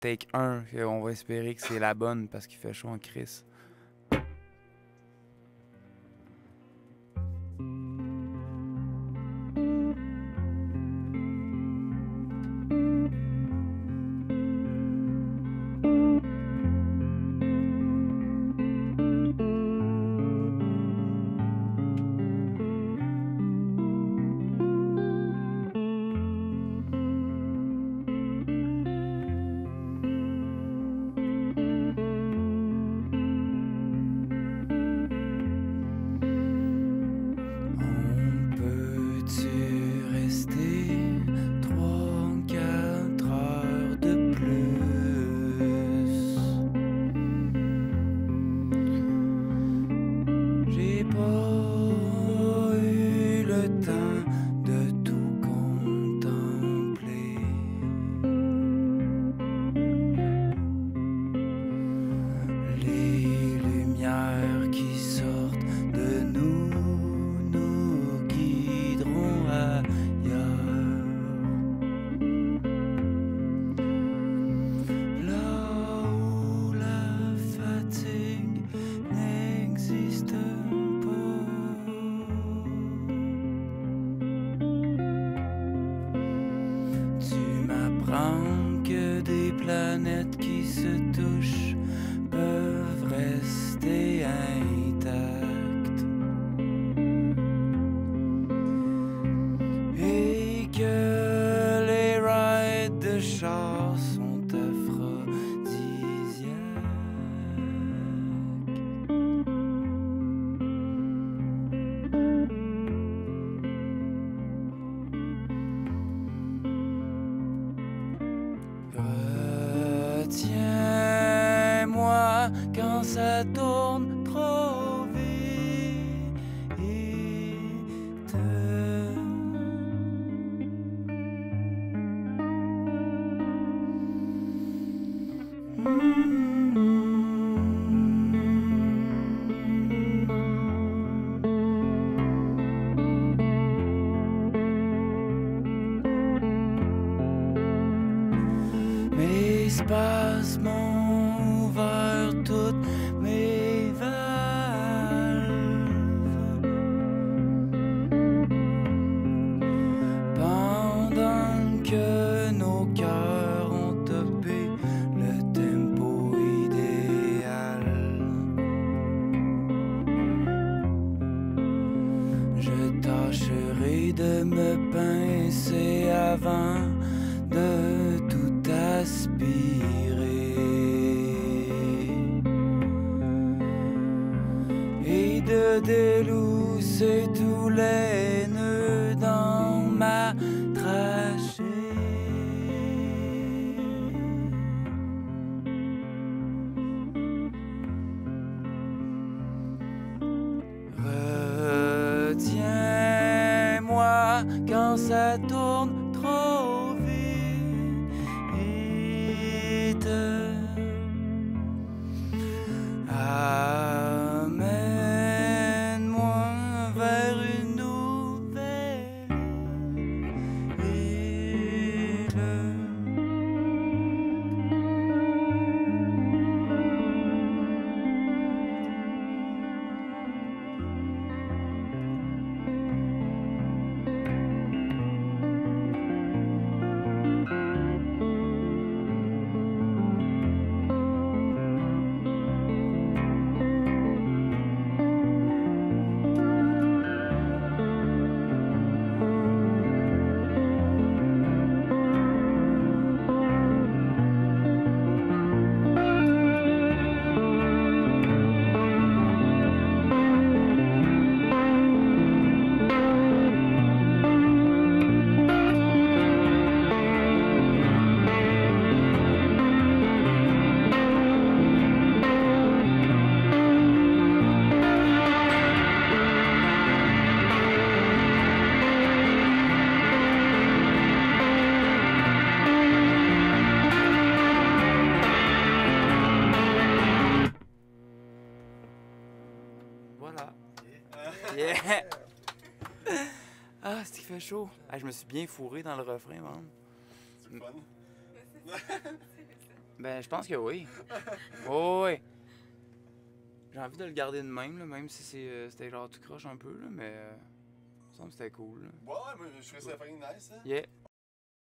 take 1, on va espérer que c'est la bonne parce qu'il fait chaud en crise. Que des planètes qui se touchent peuvent rester intactes et que les rides de chars sont aphrodisiaques. Retiens-moi quand ça tourne trop vite. Mes spasmes ont ouvert toutes mes valves pendant que nos cœurs ont topé le tempo idéal. Je tâcherai de me pincer avant de tout aspirer et de délousser tous les nœuds dans ma trachée. Retiens-moi quand ça tourne trop vite. Amène-moi vers une nouvelle île. Voilà. Yeah! Ah, c'est qu'il fait chaud. Ah, je me suis bien fourré dans le refrain, man. C'est le fun. Ben, je pense que oui. Oh, oui. J'ai envie de le garder de même, là, même si c'était genre tout croche un peu, là, mais. Il me semble que c'était cool. Là. Ouais, moi, je trouvais ça fucking nice, hein. Yeah.